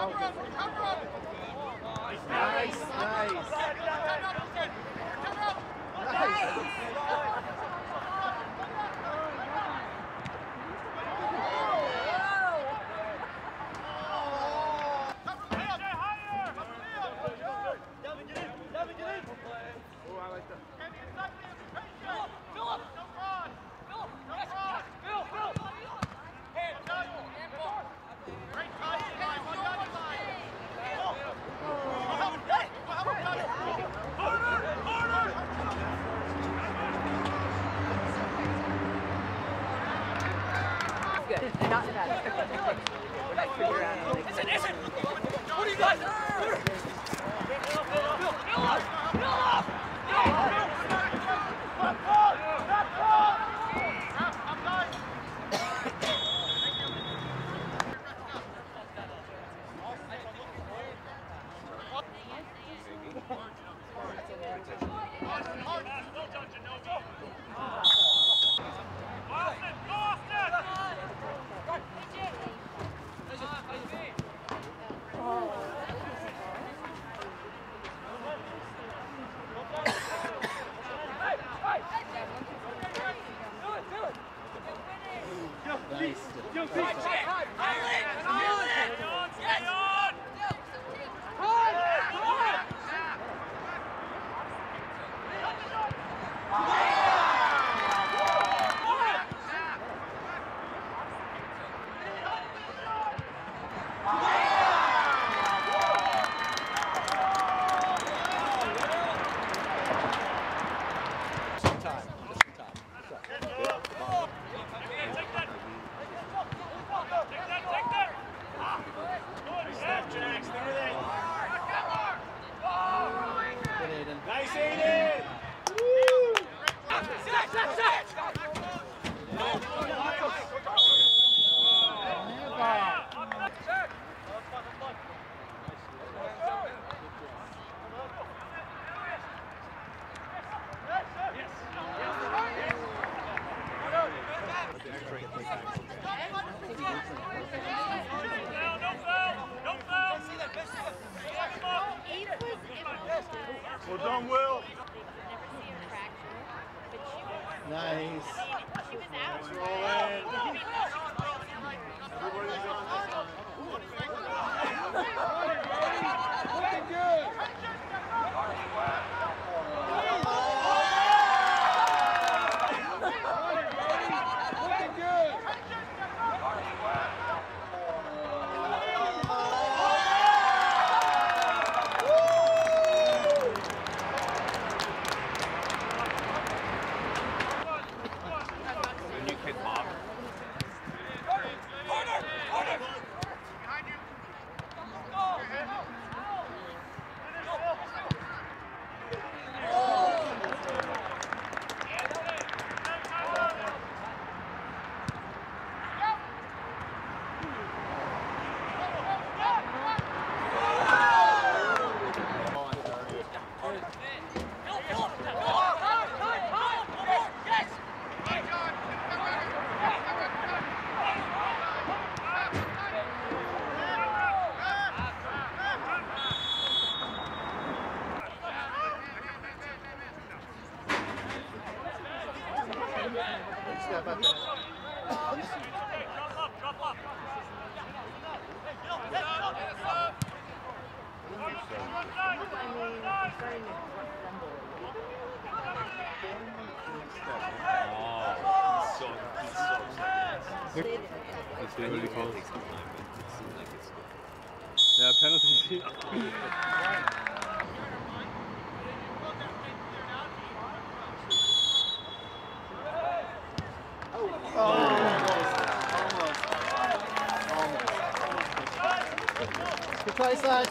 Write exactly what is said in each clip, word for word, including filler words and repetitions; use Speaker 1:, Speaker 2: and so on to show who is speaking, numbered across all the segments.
Speaker 1: Nice, nice.
Speaker 2: Good. Not bad. Listen, listen! What do you guys?
Speaker 1: Well done, Will.
Speaker 3: Nice.
Speaker 4: She was out.
Speaker 1: Roll in. Everybody's on this one.
Speaker 3: Looking good. Looking good.
Speaker 1: Step up there.
Speaker 5: That's really close. Yeah, penalty.
Speaker 1: Oh, almost. Almost. Almost. Good play, Saj.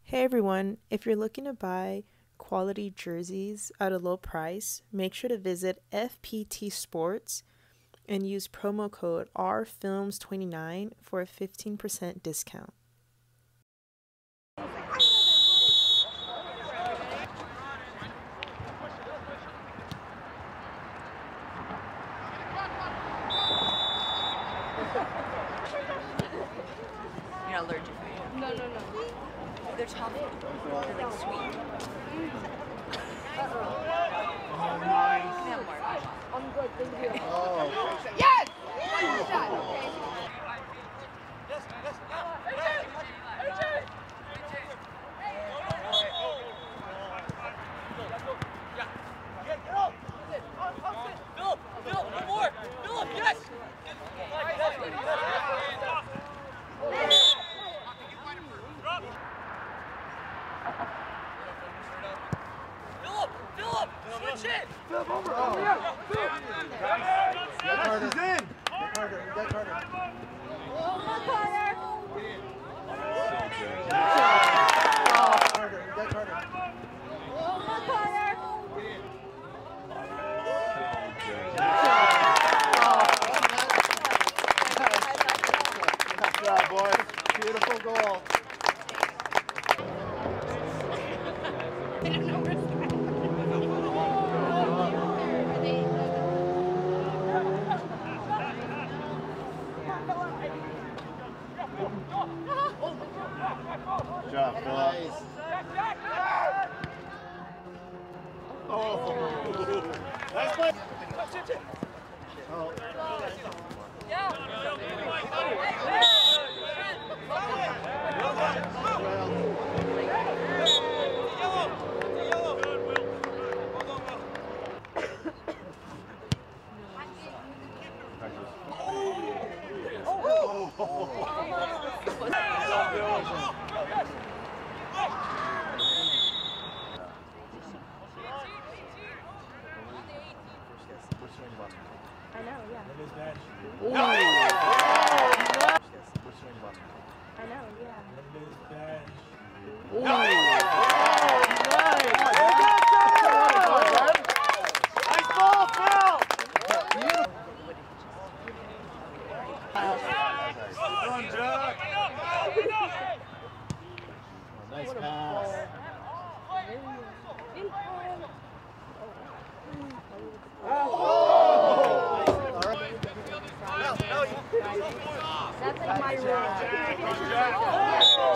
Speaker 4: Hey everyone, if you're looking to buy quality jerseys at a low price, make sure to visit F P T Sports and use promo code R Films twenty-nine for a fifteen percent discount.
Speaker 6: You're not allergic, right?
Speaker 7: No, no, no.
Speaker 6: They're toffee. They're like sweet.
Speaker 3: Oh, nice.
Speaker 6: Yeah, more.
Speaker 7: I'm good, thank you.
Speaker 1: Oh.
Speaker 7: Yes! One shot, okay.
Speaker 2: Philip, Philip, one more. Philip, yes. Philip, Philip, switch it.
Speaker 3: Philip, over. Oh, yeah. Philip.
Speaker 1: Get Carter.
Speaker 3: He's in.
Speaker 1: Get Carter. Get Carter. Oh, Carter. Get Carter. Good job, boys. Beautiful goal. Good job, Phil. Nice. Oh. Nice play. Oh.
Speaker 7: I know, yeah.
Speaker 1: Ooh.
Speaker 7: I know, yeah.
Speaker 1: Ooh.
Speaker 3: Nice ball, Phil. Come on, Jack.
Speaker 1: Nice pass.
Speaker 7: That's like my rule.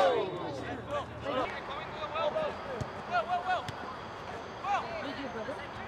Speaker 7: Did you, brother?